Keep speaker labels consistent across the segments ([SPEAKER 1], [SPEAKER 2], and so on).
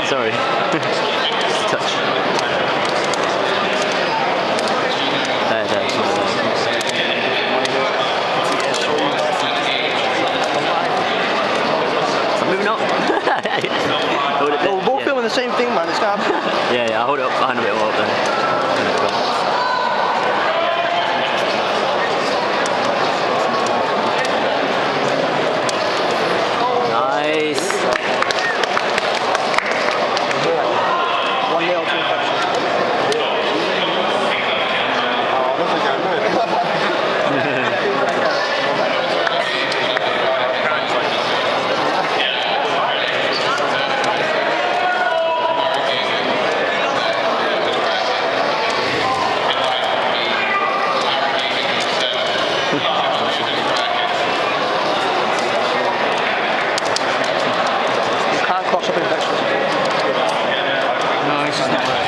[SPEAKER 1] sorry. Touch. There. I'm moving up.
[SPEAKER 2] We're both filming the same thing, man. It's gonna happen.
[SPEAKER 1] Yeah, I'll hold it up behind a bit more up then. Nice.
[SPEAKER 2] 1-0 to Infection. You can't cross up Infection.
[SPEAKER 1] No, it's just not worth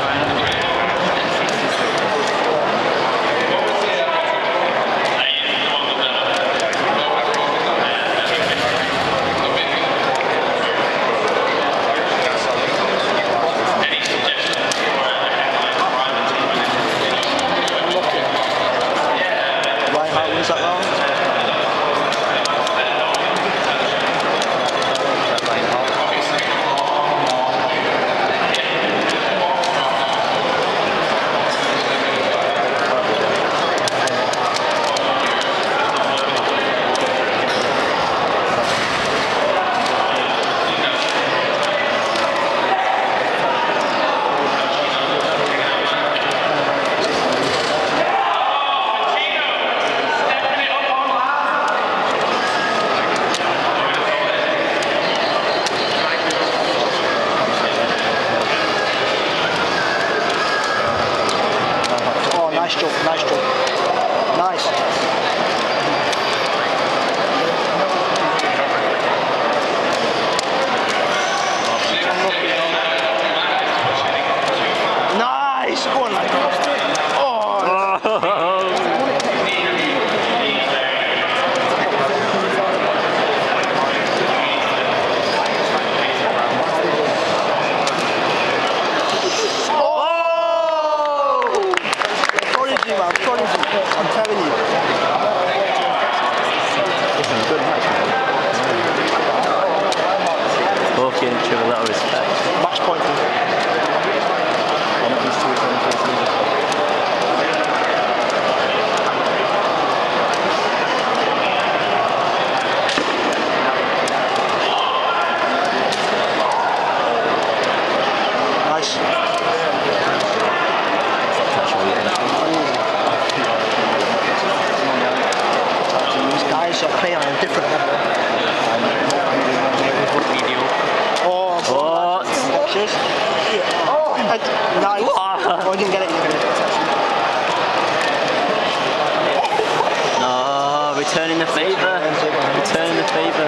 [SPEAKER 2] Ryan Hart wins that round. Oh, nice jump. Nice. Nice! Go on, lad. Prodigy, man. Prodigy. I'm telling you.
[SPEAKER 1] good match, man. Both getting each other a lot of respect.
[SPEAKER 2] Match point. Nice. These guys are playing on a different level. Oh, cheers. Oh, nice. Oh, I didn't get it.
[SPEAKER 1] No, returning the favour. Returning the favour.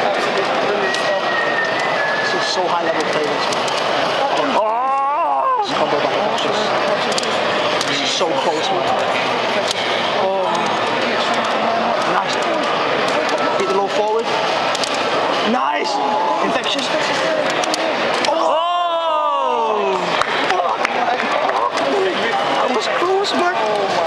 [SPEAKER 2] This is so high level play. Oh! This combo by Infectious. This is so close, man. Oh. Nice. Hit the low forward. Nice! Infectious. Oh! That was close, man. Oh my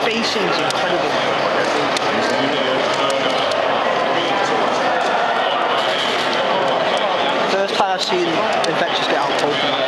[SPEAKER 2] facing is incredible. First time I've seen Infectious get out of Pokemon.